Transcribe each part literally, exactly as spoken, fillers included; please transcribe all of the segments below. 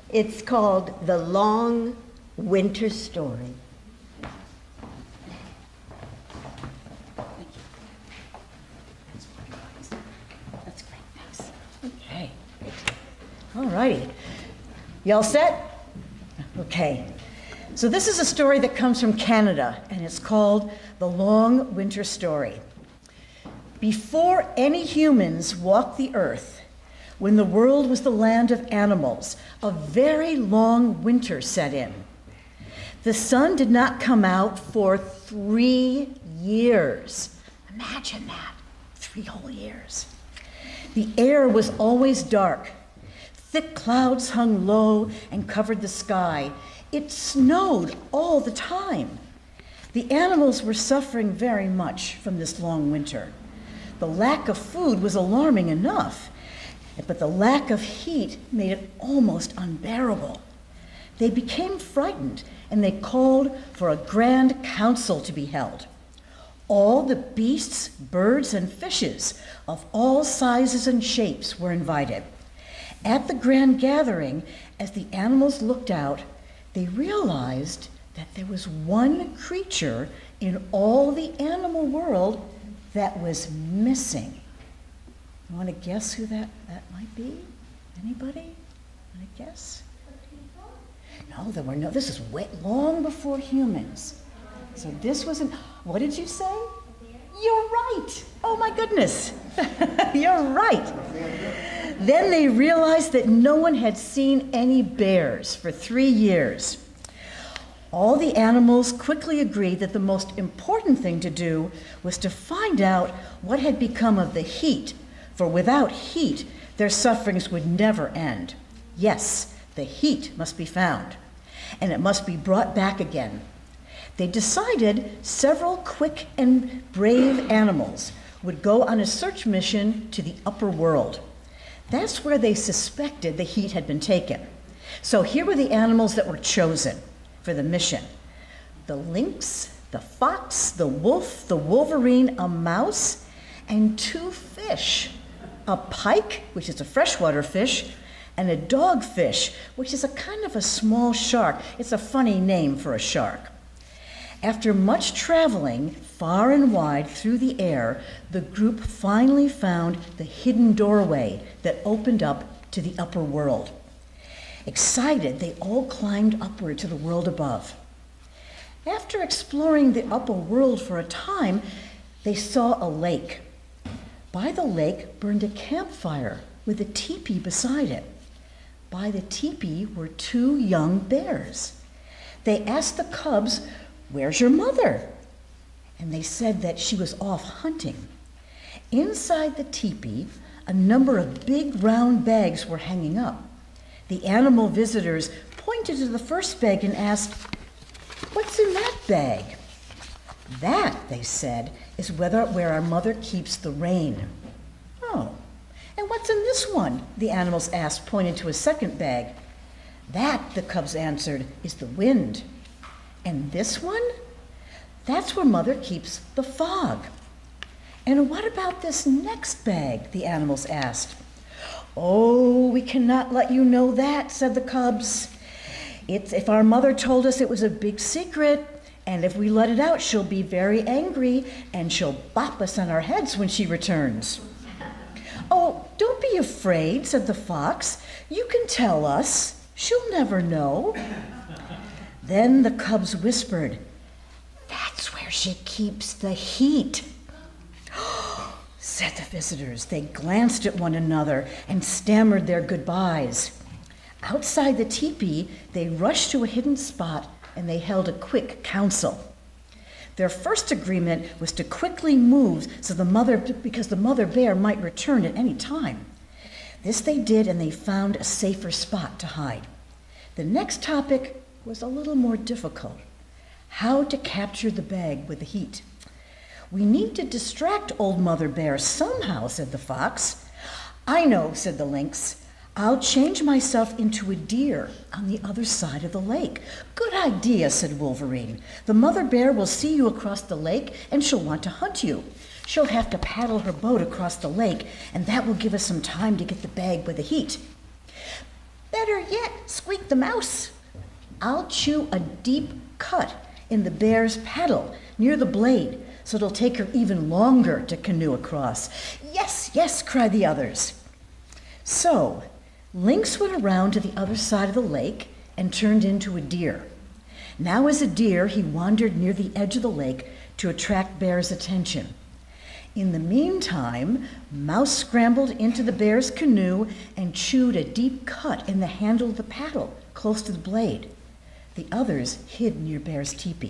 It's called The Long Winter Story. That's great, thanks. Okay. All righty. You all set? Okay. So this is a story that comes from Canada, and it's called The Long Winter Story. Before any humans walked the earth, when the world was the land of animals, a very long winter set in. The sun did not come out for three years. Imagine that, three whole years. The air was always dark. Thick clouds hung low and covered the sky. It snowed all the time. The animals were suffering very much from this long winter. The lack of food was alarming enough, but the lack of heat made it almost unbearable. They became frightened, and they called for a grand council to be held. All the beasts, birds, and fishes of all sizes and shapes were invited. At the grand gathering, as the animals looked out, they realized that there was one creature in all the animal world that was missing. You want to guess who that, that might be? Anybody? Want to guess? No, there were no, this is way, long before humans. So this wasn't, what did you say? You're right. Oh my goodness. You're right. Then they realized that no one had seen any bears for three years. All the animals quickly agreed that the most important thing to do was to find out what had become of the heat, for without heat, their sufferings would never end. Yes, the heat must be found, and it must be brought back again. They decided several quick and brave animals would go on a search mission to the upper world. That's where they suspected the heat had been taken. So here were the animals that were chosen for the mission. The lynx, the fox, the wolf, the wolverine, a mouse, and two fish. A pike, which is a freshwater fish, and a dogfish, which is a kind of a small shark. It's a funny name for a shark. After much traveling far and wide through the air, the group finally found the hidden doorway that opened up to the upper world. Excited, they all climbed upward to the world above. After exploring the upper world for a time, they saw a lake. By the lake burned a campfire with a teepee beside it. By the teepee were two young bears. They asked the cubs, "Where's your mother?" And they said that she was off hunting. Inside the teepee, a number of big round bags were hanging up. The animal visitors pointed to the first bag and asked, "What's in that bag?" "That," they said, "is whether, where our mother keeps the rain." "Oh, and what's in this one?" the animals asked, pointing to a second bag. "That," the cubs answered, "is the wind." "And this one?" "That's where mother keeps the fog." "And what about this next bag?" the animals asked. "Oh, we cannot let you know that," said the cubs. It's, if our mother told us it was a big secret, and if we let it out, she'll be very angry, and she'll bop us on our heads when she returns. "Oh, don't be afraid," said the fox. "You can tell us. She'll never know." Then the cubs whispered, "That's where she keeps the heat." Said the visitors. They glanced at one another and stammered their goodbyes. Outside the teepee, they rushed to a hidden spot and they held a quick council. Their first agreement was to quickly move so the mother, because the mother bear might return at any time. This they did, and they found a safer spot to hide. The next topic was a little more difficult: how to capture the bag with the heat. "We need to distract old Mother Bear somehow," said the fox. "I know," said the lynx. "I'll change myself into a deer on the other side of the lake." "Good idea," said Wolverine. "The mother bear will see you across the lake and she'll want to hunt you. She'll have to paddle her boat across the lake, and that will give us some time to get the bag with the heat." "That Better yet, squeaked the mouse, I'll chew a deep cut in the bear's paddle near the blade, so it'll take her even longer to canoe across. Yes, yes, cried the others. So, Lynx went around to the other side of the lake and turned into a deer. Now as a deer, he wandered near the edge of the lake to attract Bear's attention. In the meantime, Mouse scrambled into the bear's canoe and chewed a deep cut in the handle of the paddle close to the blade. The others hid near Bear's teepee.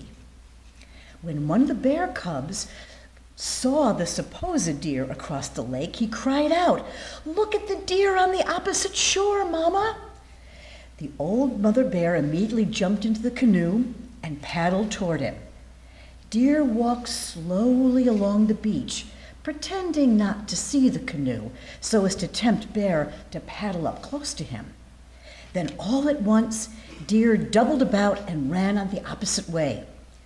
When one of the bear cubs saw the supposed deer across the lake, he cried out, "Look at the deer on the opposite shore, Mama!" The old mother bear immediately jumped into the canoe and paddled toward it. Deer walked slowly along the beach, pretending not to see the canoe so as to tempt Bear to paddle up close to him. Then all at once, Deer doubled about and ran on the opposite way.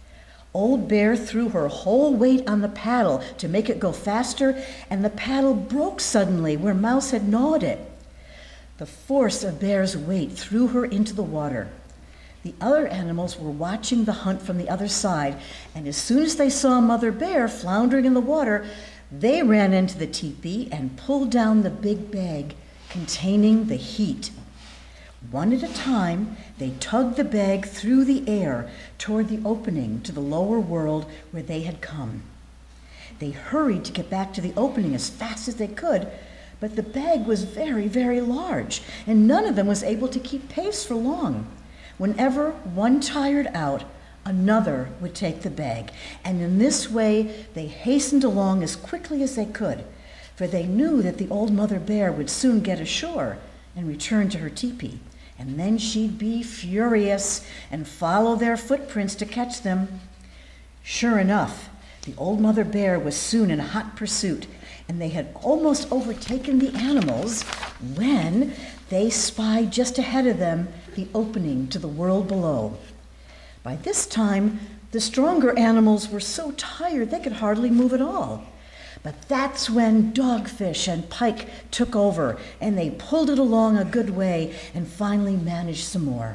Old Bear threw her whole weight on the paddle to make it go faster, and the paddle broke suddenly where Mouse had gnawed it. The force of Bear's weight threw her into the water. The other animals were watching the hunt from the other side, and as soon as they saw Mother Bear floundering in the water, they ran into the teepee and pulled down the big bag containing the heat. One at a time, they tugged the bag through the air toward the opening to the lower world where they had come. They hurried to get back to the opening as fast as they could, but the bag was very, very large, and none of them was able to keep pace for long. Whenever one tired out, another would take the bag, and in this way they hastened along as quickly as they could, for they knew that the old mother bear would soon get ashore and return to her teepee, and then she'd be furious and follow their footprints to catch them. Sure enough, the old mother bear was soon in hot pursuit, and they had almost overtaken the animals when they spied just ahead of them the opening to the world below. By this time, the stronger animals were so tired they could hardly move at all. But that's when Dogfish and Pike took over, and they pulled it along a good way and finally managed some more.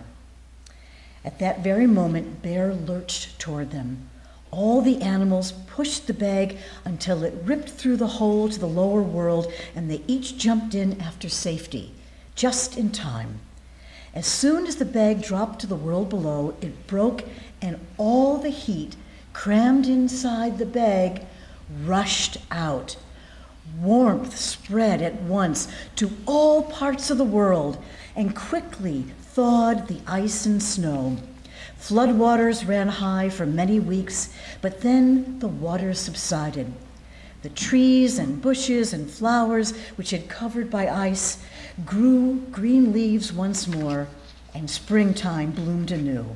At that very moment, Bear lurched toward them. All the animals pushed the bag until it ripped through the hole to the lower world, and they each jumped in after safety, just in time. As soon as the bag dropped to the world below, it broke, and all the heat crammed inside the bag rushed out. Warmth spread at once to all parts of the world and quickly thawed the ice and snow. Floodwaters ran high for many weeks, but then the waters subsided. The trees and bushes and flowers, which had covered by ice, grew green leaves once more, and springtime bloomed anew.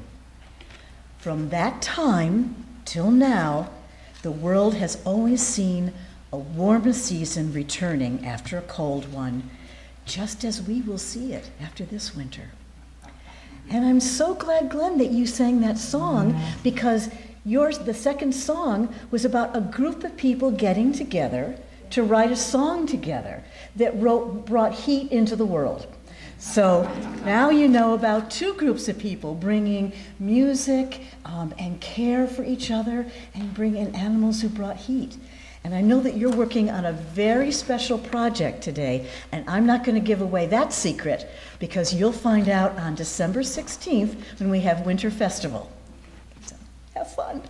From that time till now, the world has always seen a warm season returning after a cold one, just as we will see it after this winter. And I'm so glad, Glenn, that you sang that song, because yours, the second song, was about a group of people getting together to write a song together that wrote, brought heat into the world. So now you know about two groups of people bringing music um, and care for each other and bringing animals who brought heat. And I know that you're working on a very special project today, and I'm not going to give away that secret because you'll find out on December sixteenth when we have Winter Festival. So have fun.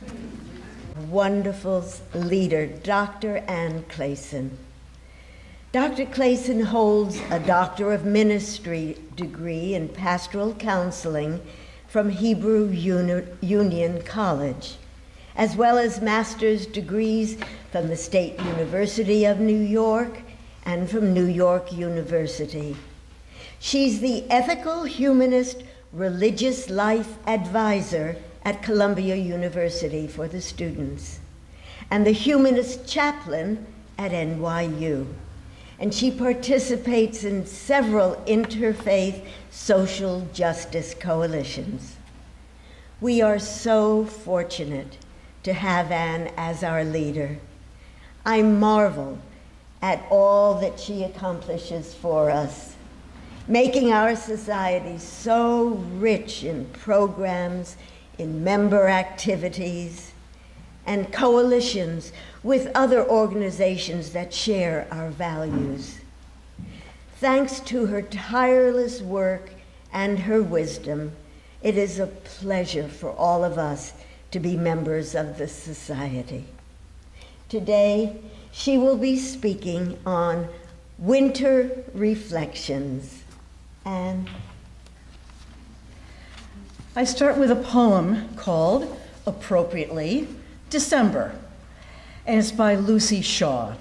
Wonderful leader, Doctor Ann Klaeysen. Doctor Klaeysen holds a Doctor of Ministry degree in Pastoral Counseling from Hebrew Uni- Union College, as well as master's degrees from the State University of New York and from New York University. She's the Ethical Humanist Religious Life Advisor at Columbia University for the students, and the Humanist Chaplain at N Y U. And she participates in several interfaith social justice coalitions. We are so fortunate to have Anne as our leader. I marvel at all that she accomplishes for us. making our society so rich in programs, in member activities, and coalitions with other organizations that share our values. Thanks to her tireless work and her wisdom, it is a pleasure for all of us to be members of the society. Today, she will be speaking on Winter Reflections. And I start with a poem called, appropriately, December, and it's by Lucy Shaw.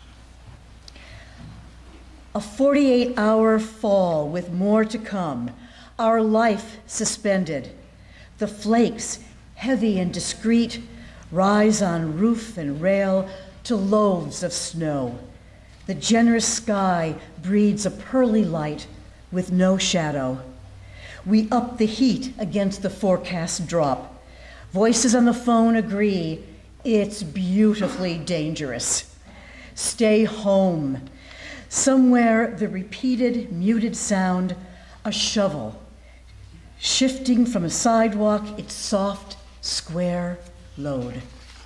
A forty-eight hour fall with more to come, our life suspended. The flakes, heavy and discreet, rise on roof and rail to loaves of snow. The generous sky breeds a pearly light with no shadow. We up the heat against the forecast drop. Voices on the phone agree, it's beautifully dangerous. Stay home. Somewhere the repeated, muted sound, a shovel, shifting from a sidewalk its soft, square load.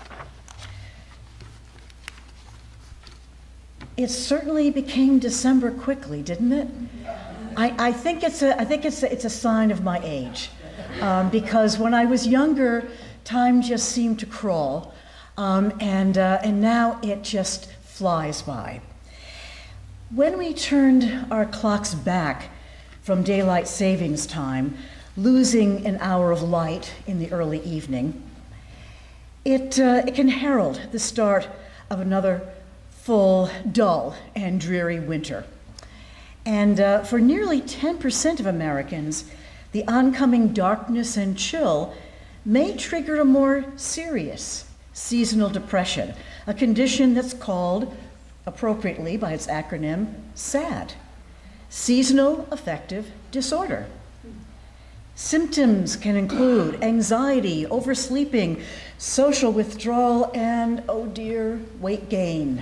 It certainly became December quickly, didn't it? I, I think it's a, I think it's a, it's a sign of my age, um, because when I was younger, time just seemed to crawl, um, and uh, and now it just flies by. When we turned our clocks back from daylight savings time, losing an hour of light in the early evening, it uh, it can herald the start of another full, dull, and dreary winter. And uh, for nearly ten percent of Americans, the oncoming darkness and chill may trigger a more serious seasonal depression, a condition that's called, appropriately by its acronym, SAD, Seasonal Affective Disorder. Symptoms can include anxiety, oversleeping, social withdrawal, and, oh dear, weight gain.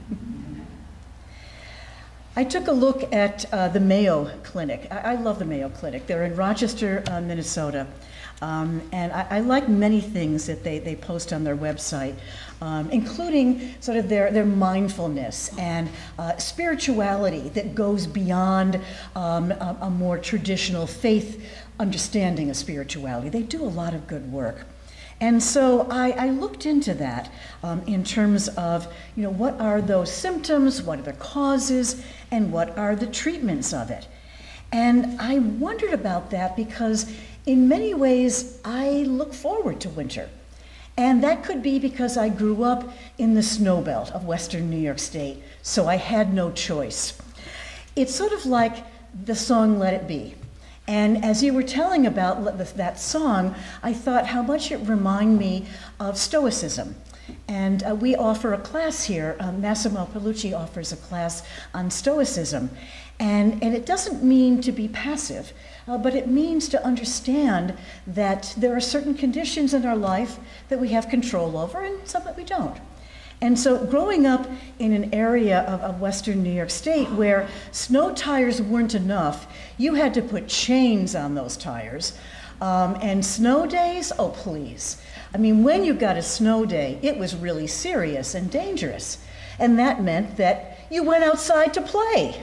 I took a look at uh, the Mayo Clinic. I, I love the Mayo Clinic. They're in Rochester, uh, Minnesota. Um, and I, I like many things that they, they post on their website, um, including sort of their, their mindfulness and uh, spirituality that goes beyond um, a, a more traditional faith understanding of spirituality. They do a lot of good work. And so I, I looked into that um, in terms of, you know, what are those symptoms, what are the causes, and what are the treatments of it? And I wondered about that because in many ways I look forward to winter. And that could be because I grew up in the snow belt of Western New York State, so I had no choice. It's sort of like the song Let It Be. And as you were telling about that song, I thought how much it reminded me of Stoicism. And uh, we offer a class here, um, Massimo Paolucci offers a class on Stoicism. And, and it doesn't mean to be passive, uh, but it means to understand that there are certain conditions in our life that we have control over and some that we don't. And so growing up in an area of, of Western New York State where snow tires weren't enough, you had to put chains on those tires. Um, and snow days, oh please. I mean, when you got a snow day, it was really serious and dangerous. And that meant that you went outside to play.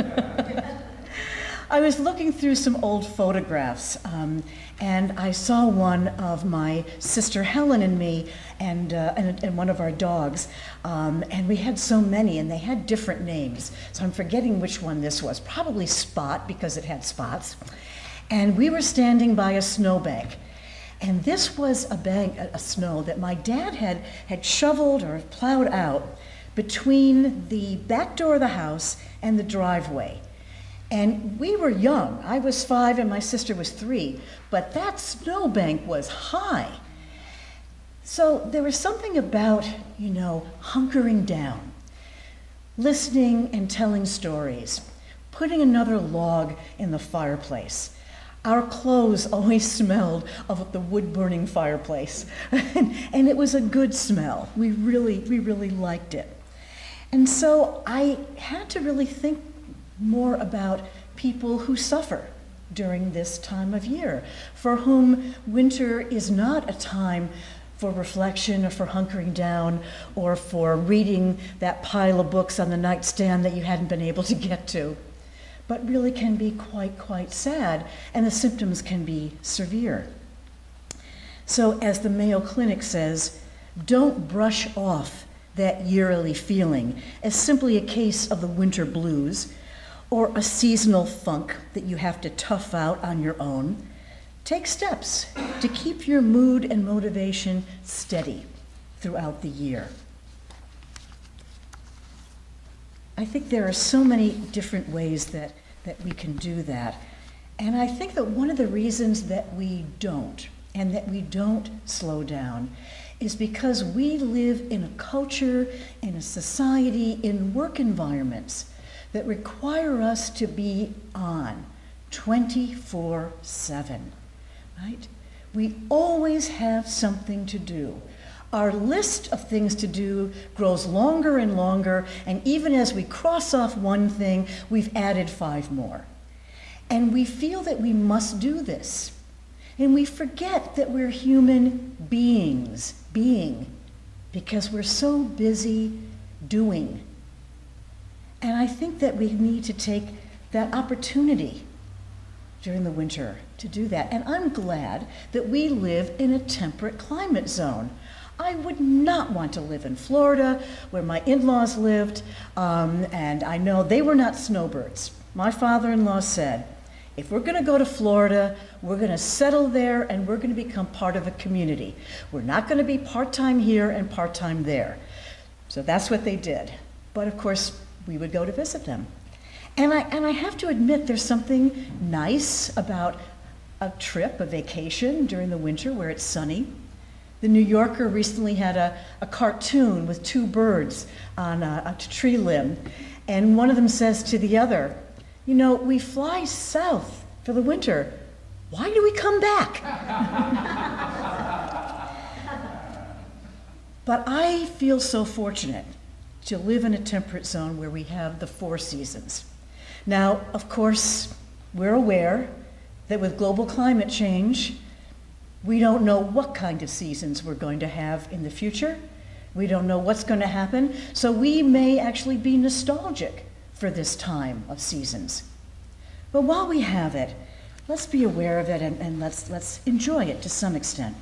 I was looking through some old photographs, um, and I saw one of my sister Helen and me and, uh, and, and one of our dogs, um, and we had so many, and they had different names, so I'm forgetting which one this was, probably Spot, because it had spots, and we were standing by a snowbank, and this was a bank, a, a snow that my dad had, had shoveled or plowed out between the back door of the house and the driveway. And we were young. I was five and my sister was three, but that snowbank was high. So there was something about, you know, hunkering down, listening and telling stories, putting another log in the fireplace. Our clothes always smelled of the wood-burning fireplace, and, and it was a good smell. We really, we really liked it. And so I had to really think more about people who suffer during this time of year, for whom winter is not a time for reflection or for hunkering down or for reading that pile of books on the nightstand that you hadn't been able to get to, but really can be quite, quite sad, and the symptoms can be severe. So as the Mayo Clinic says, don't brush off that yearly feeling as simply a case of the winter blues or a seasonal funk that you have to tough out on your own. Take steps to keep your mood and motivation steady throughout the year. I think there are so many different ways that, that we can do that. And I think that one of the reasons that we don't, and that we don't slow down, is because we live in a culture, in a society, in work environments that require us to be on twenty-four seven. Right? We always have something to do. Our list of things to do grows longer and longer, and even as we cross off one thing, we've added five more. And we feel that we must do this. And we forget that we're human beings, being, because we're so busy doing. And I think that we need to take that opportunity during the winter to do that. And I'm glad that we live in a temperate climate zone. I would not want to live in Florida, where my in-laws lived, um, and I know they were not snowbirds. My father-in-law said, if we're gonna go to Florida, we're gonna settle there and we're gonna become part of a community. We're not gonna be part-time here and part-time there. So that's what they did. But of course, we would go to visit them. And I, and I have to admit, there's something nice about a trip, a vacation during the winter where it's sunny. The New Yorker recently had a, a cartoon with two birds on a, a tree limb, and one of them says to the other, you know, we fly south for the winter. Why do we come back? But I feel so fortunate to live in a temperate zone where we have the four seasons. Now, of course, we're aware that with global climate change, we don't know what kind of seasons we're going to have in the future. We don't know what's going to happen. So we may actually be nostalgic for this time of seasons. But while we have it, let's be aware of it and, and let's, let's enjoy it to some extent.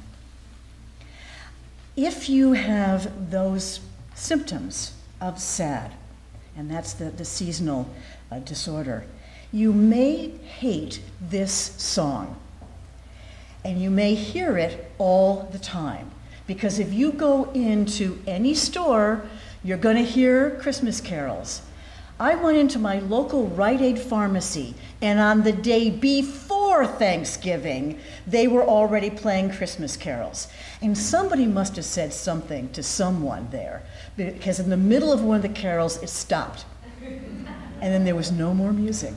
If you have those symptoms of SAD, and that's the, the seasonal uh, disorder, you may hate this song. And you may hear it all the time. Because if you go into any store, you're going to hear Christmas carols. I went into my local Rite Aid pharmacy, and on the day before Thanksgiving, they were already playing Christmas carols. And somebody must have said something to someone there, because in the middle of one of the carols, it stopped. And then there was no more music.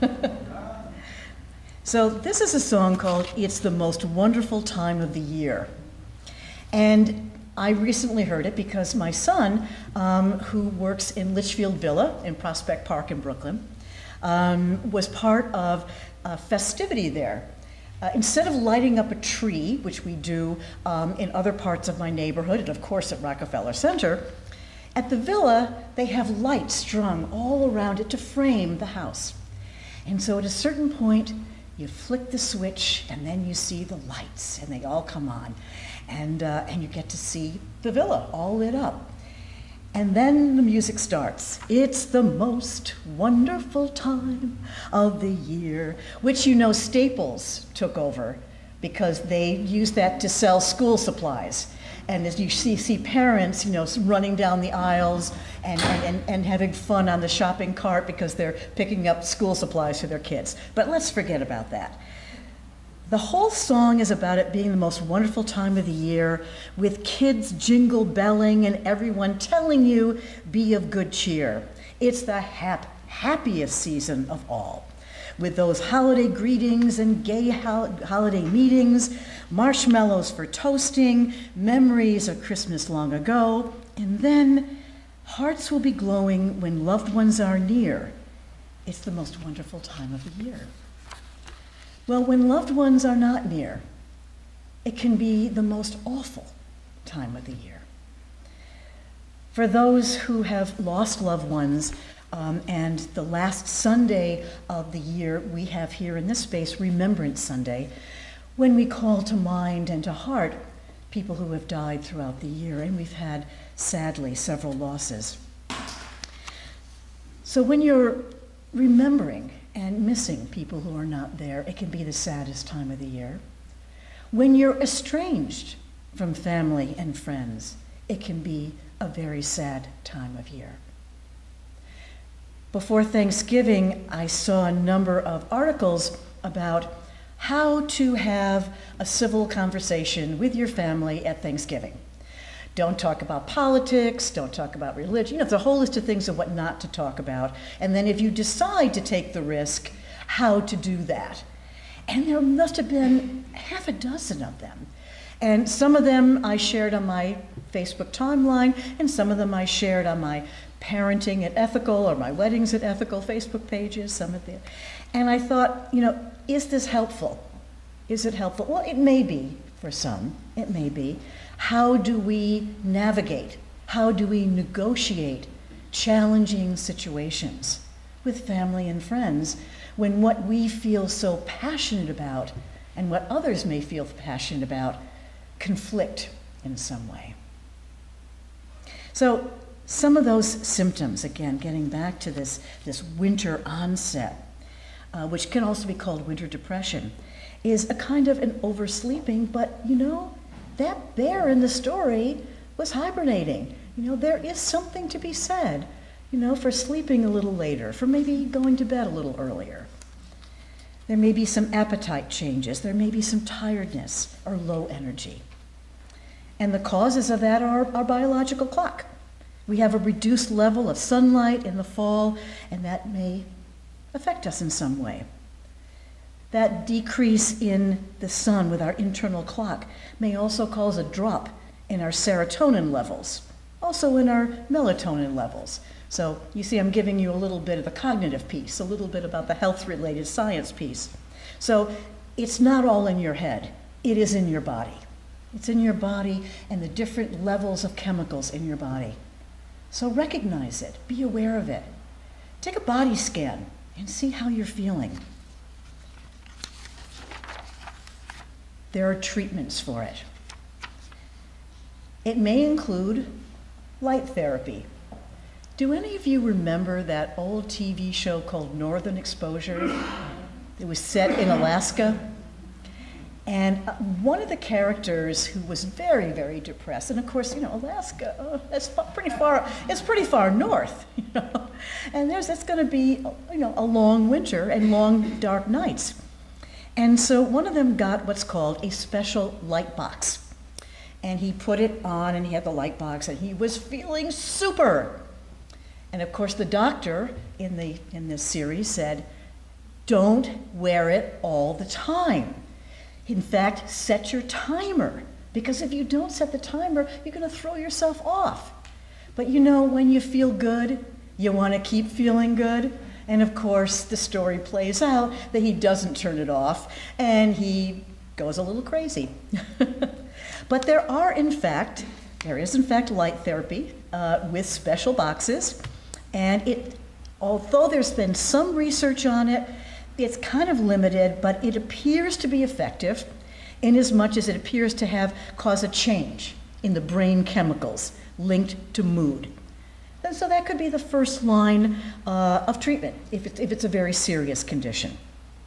So this is a song called It's the Most Wonderful Time of the Year. And I recently heard it because my son, um, who works in Litchfield Villa in Prospect Park in Brooklyn, um, was part of a festivity there. Uh, instead of lighting up a tree, which we do um, in other parts of my neighborhood, and of course at Rockefeller Center, at the villa, they have lights strung all around it to frame the house. And so at a certain point, you flick the switch, and then you see the lights, and they all come on. And, uh, and you get to see the villa all lit up. And then the music starts. It's the most wonderful time of the year, which you know Staples took over because they used that to sell school supplies. And as you see, see parents, you know, running down the aisles and, and, and having fun on the shopping cart because they're picking up school supplies for their kids. But let's forget about that. The whole song is about it being the most wonderful time of the year, with kids jingle belling and everyone telling you, be of good cheer. It's the hap happiest season of all, with those holiday greetings and gay ho holiday meetings, marshmallows for toasting, memories of Christmas long ago, and then hearts will be glowing when loved ones are near, it's the most wonderful time of the year. Well, when loved ones are not near, it can be the most awful time of the year. For those who have lost loved ones, um, and the last Sunday of the year we have here in this space, Remembrance Sunday, when we call to mind and to heart people who have died throughout the year, and we've had, sadly, several losses. So when you're remembering and missing people who are not there, it can be the saddest time of the year. When you're estranged from family and friends, it can be a very sad time of year. Before Thanksgiving, I saw a number of articles about how to have a civil conversation with your family at Thanksgiving. Don't talk about politics, don't talk about religion. You know, there's a whole list of things of what not to talk about. And then if you decide to take the risk, how to do that. And there must have been half a dozen of them. And some of them I shared on my Facebook timeline, and some of them I shared on my Parenting at Ethical or my Weddings at Ethical Facebook pages, some of them. And I thought, you know, is this helpful? Is it helpful? Well, it may be for some, it may be. How do we navigate? How do we negotiate challenging situations with family and friends when what we feel so passionate about and what others may feel passionate about conflict in some way? So some of those symptoms, again, getting back to this, this winter onset, uh, which can also be called winter depression, is a kind of an oversleeping, but you know, that bear in the story was hibernating. You know, there is something to be said, you know, for sleeping a little later, for maybe going to bed a little earlier. There may be some appetite changes. There may be some tiredness or low energy. And the causes of that are our biological clock. We have a reduced level of sunlight in the fall, and that may affect us in some way. That decrease in the sun with our internal clock may also cause a drop in our serotonin levels, also in our melatonin levels. So you see, I'm giving you a little bit of the cognitive piece, a little bit about the health-related science piece. So it's not all in your head, it is in your body. It's in your body and the different levels of chemicals in your body. So recognize it, be aware of it. Take a body scan and see how you're feeling. There are treatments for it. It may include light therapy. Do any of you remember that old T V show called Northern Exposure? It was set in Alaska. And one of the characters who was very, very depressed, and of course, you know, Alaska, oh, that's pretty far, it's pretty far north, you know. And there's, it's gonna be, you know, a long winter and long dark nights. And so one of them got what's called a special light box. And he put it on and he had the light box and he was feeling super. And of course the doctor in, the, in this series said, don't wear it all the time. In fact, set your timer, because if you don't set the timer, you're gonna throw yourself off. But you know, when you feel good, you wanna keep feeling good. And of course, the story plays out that he doesn't turn it off and he goes a little crazy. But there are, in fact, there is in fact light therapy uh, with special boxes. And it, although there's been some research on it, it's kind of limited, but it appears to be effective in as much as it appears to have cause a change in the brain chemicals linked to mood. And so that could be the first line uh, of treatment if it's, if it's a very serious condition.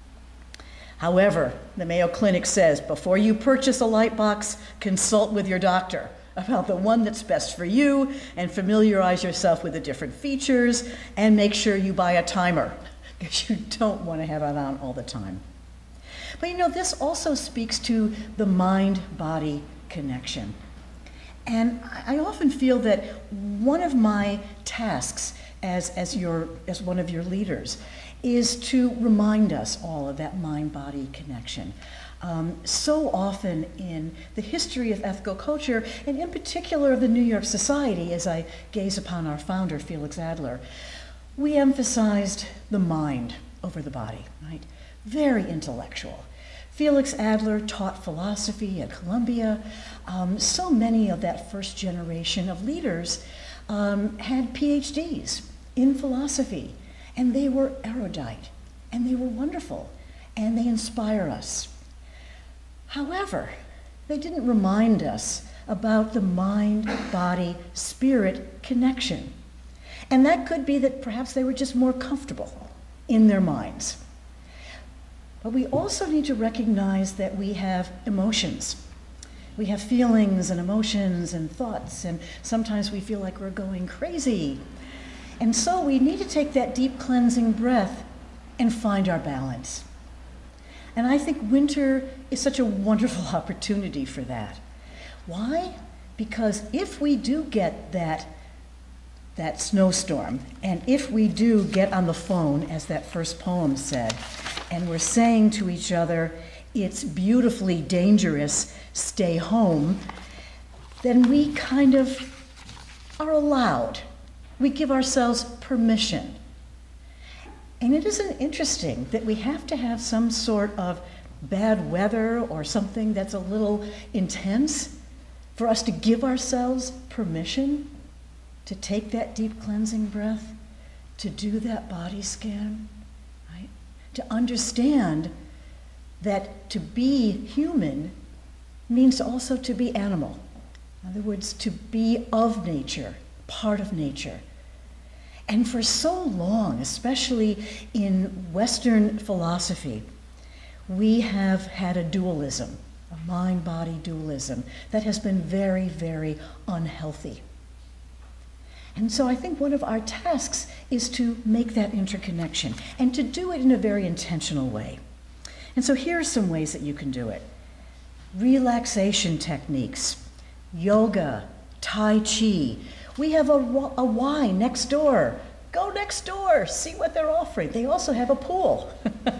However, the Mayo Clinic says before you purchase a light box, consult with your doctor about the one that's best for you and familiarize yourself with the different features and make sure you buy a timer, because you don't want to have it on all the time. But you know, this also speaks to the mind-body connection. And I often feel that one of my tasks as, as, your, as one of your leaders is to remind us all of that mind-body connection. Um, so often in the history of ethical culture, and in particular of the New York Society, as I gaze upon our founder, Felix Adler, we emphasized the mind over the body, right? Very intellectual. Felix Adler taught philosophy at Columbia. Um, so many of that first generation of leaders um, had P H Ds in philosophy, and they were erudite, and they were wonderful, and they inspire us. However, they didn't remind us about the mind-body-spirit connection. And that could be that perhaps they were just more comfortable in their minds. But we also need to recognize that we have emotions. We have feelings and emotions and thoughts, and sometimes we feel like we're going crazy. And so we need to take that deep cleansing breath and find our balance. And I think winter is such a wonderful opportunity for that. Why? Because if we do get that, that snowstorm, and if we do get on the phone, as that first poem said, and we're saying to each other, it's beautifully dangerous, stay home, then we kind of are allowed. We give ourselves permission. And it isn't interesting that we have to have some sort of bad weather or something that's a little intense for us to give ourselves permission to take that deep cleansing breath, to do that body scan, right? To understand that to be human means also to be animal. In other words, to be of nature, part of nature. And for so long, especially in Western philosophy, we have had a dualism, a mind-body dualism, that has been very, very unhealthy. And so I think one of our tasks is to make that interconnection and to do it in a very intentional way. And so here are some ways that you can do it. Relaxation techniques, yoga, Tai Chi. We have a, a Y next door. Go next door, see what they're offering. They also have a pool.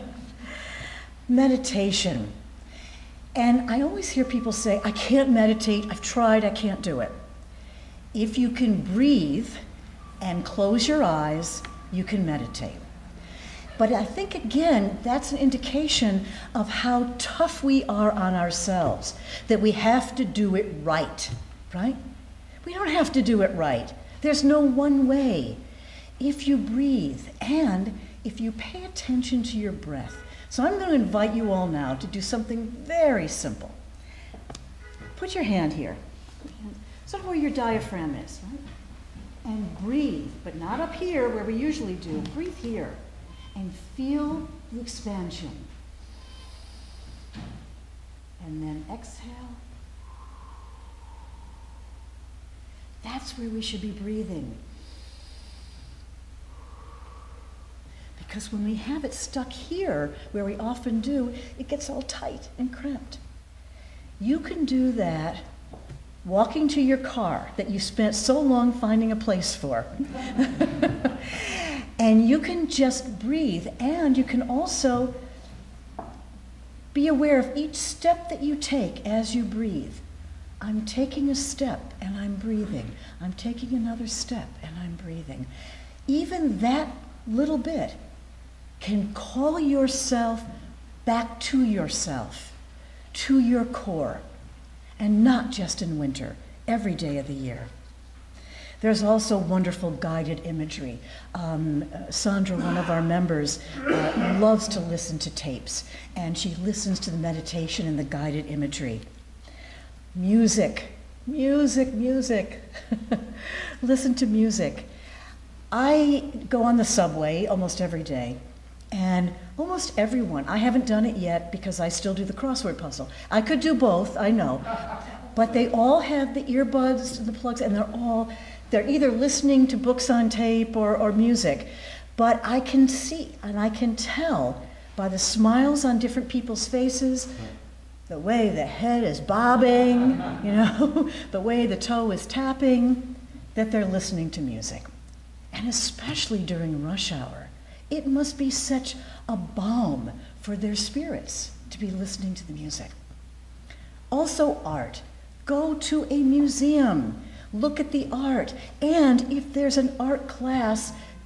Meditation. And I always hear people say, I can't meditate, I've tried, I can't do it. If you can breathe and close your eyes, you can meditate. But I think, again, that's an indication of how tough we are on ourselves, that we have to do it right, right? We don't have to do it right. There's no one way. If you breathe and if you pay attention to your breath. So I'm going to invite you all now to do something very simple. Put your hand here, sort of where your diaphragm is, right? And breathe, but not up here where we usually do. Breathe here and feel the expansion. And then exhale. That's where we should be breathing. Because when we have it stuck here, where we often do, it gets all tight and cramped. You can do that walking to your car that you spent so long finding a place for. And you can just breathe, and you can also be aware of each step that you take as you breathe. I'm taking a step and I'm breathing. I'm taking another step and I'm breathing. Even that little bit can call yourself back to yourself, to your core, and not just in winter, every day of the year. There's also wonderful guided imagery. Um, uh, Sandra, one of our members, uh, loves to listen to tapes, and she listens to the meditation and the guided imagery. Music, music, music. Listen to music. I go on the subway almost every day, and almost everyone, I haven't done it yet because I still do the crossword puzzle. I could do both, I know, but they all have the earbuds, the plugs, and they're all, they're either listening to books on tape or, or music, but I can see and I can tell by the smiles on different people's faces, the way the head is bobbing, you know, the way the toe is tapping, that they're listening to music. And especially during rush hour, it must be such a balm for their spirits to be listening to the music. Also art. Go to a museum, look at the art, and if there's an art class,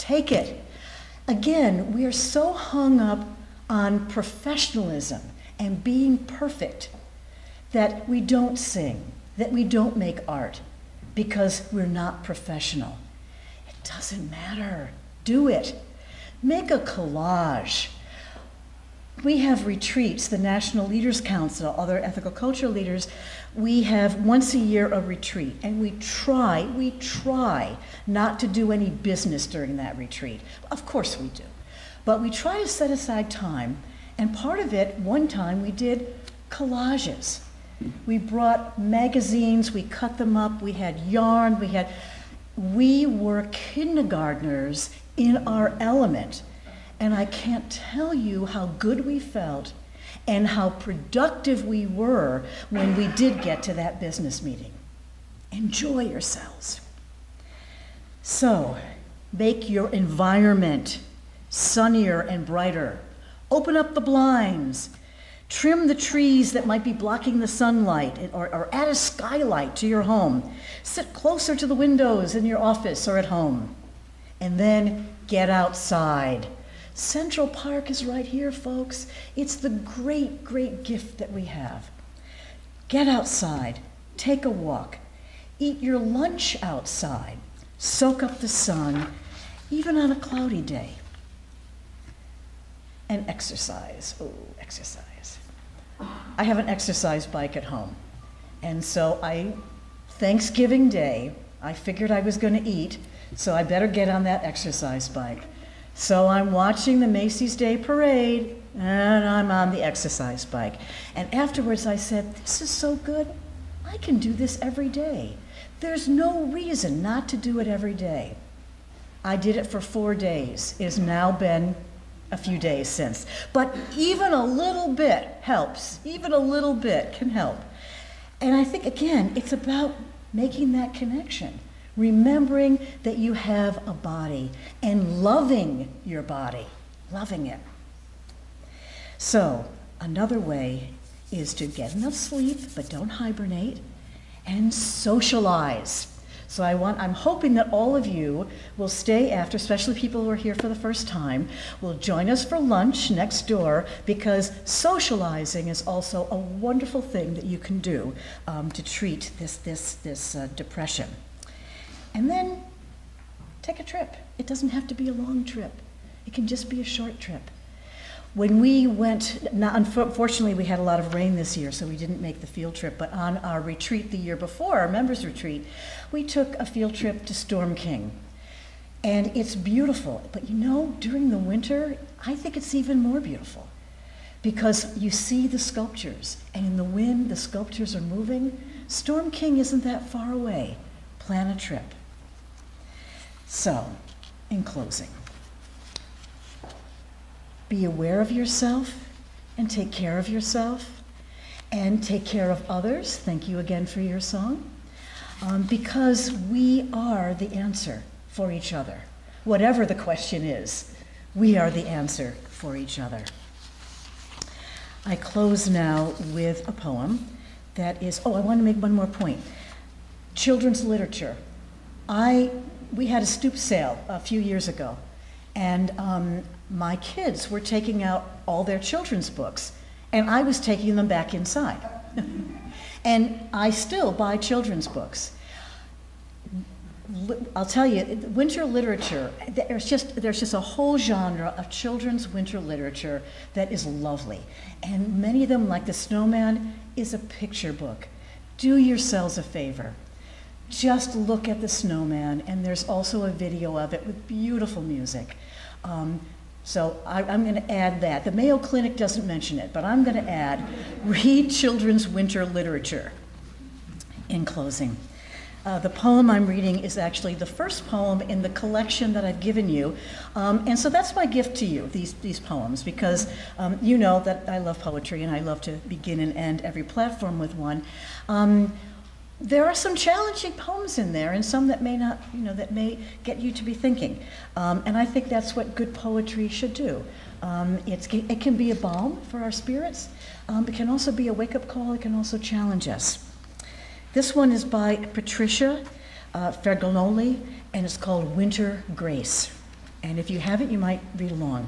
Take it. Again, we are so hung up on professionalism and being perfect that we don't sing, that we don't make art because we're not professional. It doesn't matter. Do it. Make a collage. We have retreats, the National Leaders Council, other ethical culture leaders, we have once a year a retreat, and we try, we try not to do any business during that retreat. Of course we do. But we try to set aside time, and part of it, one time we did collages. We brought magazines, we cut them up, we had yarn, we had, we were kindergartners in our element. And I can't tell you how good we felt and how productive we were when we did get to that business meeting. Enjoy yourselves. So, make your environment sunnier and brighter. Open up the blinds. Trim the trees that might be blocking the sunlight, or, or add a skylight to your home. Sit closer to the windows in your office or at home. And then get outside. Central Park is right here, folks. It's the great, great gift that we have. Get outside, take a walk, eat your lunch outside, soak up the sun, even on a cloudy day. And exercise. Oh, exercise. I have an exercise bike at home. And so I, Thanksgiving Day, I figured I was going to eat, so I better get on that exercise bike. So I'm watching the Macy's Day Parade, and I'm on the exercise bike. And afterwards I said, this is so good, I can do this every day. There's no reason not to do it every day. I did it for four days. It has now been a few days since. But even a little bit helps. Even a little bit can help. And I think, again, it's about making that connection. Remembering that you have a body and loving your body, loving it. So another way is to get enough sleep, but don't hibernate, and socialize. So I want, I'm hoping that all of you will stay after, especially people who are here for the first time, will join us for lunch next door, because socializing is also a wonderful thing that you can do um, to treat this, this, this uh, depression. And then take a trip. It doesn't have to be a long trip. It can just be a short trip. When we went, not, unfortunately we had a lot of rain this year, so we didn't make the field trip, but on our retreat the year before, our members retreat, we took a field trip to Storm King. And it's beautiful, but you know, during the winter, I think it's even more beautiful, because you see the sculptures, and in the wind, the sculptures are moving. Storm King isn't that far away. Plan a trip. So, in closing, be aware of yourself and take care of yourself and take care of others. Thank you again for your song. Um, because we are the answer for each other. Whatever the question is, we are the answer for each other. I close now with a poem that is, oh, I want to make one more point. Children's literature. I, we had a stoop sale a few years ago, and um, my kids were taking out all their children's books, and I was taking them back inside. And I still buy children's books. I'll tell you, winter literature, there's just, there's just a whole genre of children's winter literature that is lovely. And many of them, like The Snowman, is a picture book. Do yourselves a favor. Just look at The Snowman, and there's also a video of it with beautiful music. Um, so I, I'm going to add that. The Mayo Clinic doesn't mention it, but I'm going to add, read children's winter literature. In closing, uh, the poem I'm reading is actually the first poem in the collection that I've given you. Um, and so that's my gift to you, these, these poems, because um, you know that I love poetry, and I love to begin and end every platform with one. Um, There are some challenging poems in there, and some that may not, you know, that may get you to be thinking. Um, and I think that's what good poetry should do. Um, it's, it can be a balm for our spirits. Um, it can also be a wake-up call. It can also challenge us. This one is by Patricia uh, Fergaloli, and it's called Winter Grace. And if you haven't, you might read along.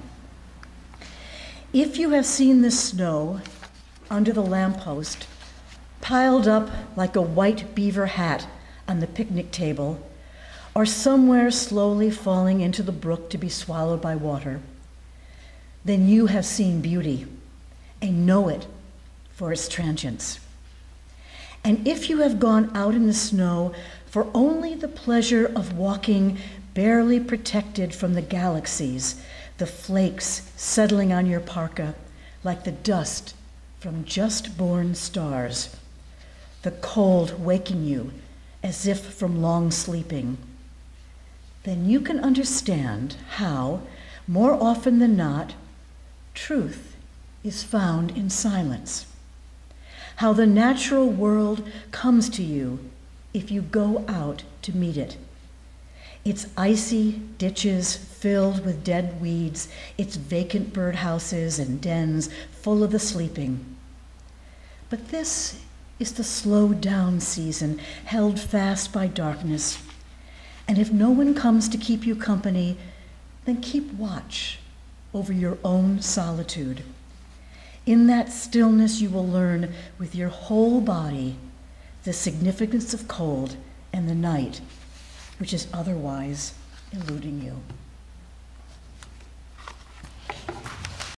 If you have seen the snow under the lamppost, piled up like a white beaver hat on the picnic table, or somewhere slowly falling into the brook to be swallowed by water, then you have seen beauty and know it for its transience. And if you have gone out in the snow for only the pleasure of walking barely protected from the galaxies, the flakes settling on your parka like the dust from just born stars, the cold waking you as if from long sleeping, then you can understand how, more often than not, truth is found in silence. How the natural world comes to you if you go out to meet it. Its icy ditches filled with dead weeds, its vacant birdhouses and dens full of the sleeping. But this is the slowed down season, held fast by darkness. And if no one comes to keep you company, then keep watch over your own solitude. In that stillness, you will learn with your whole body the significance of cold and the night, which is otherwise eluding you.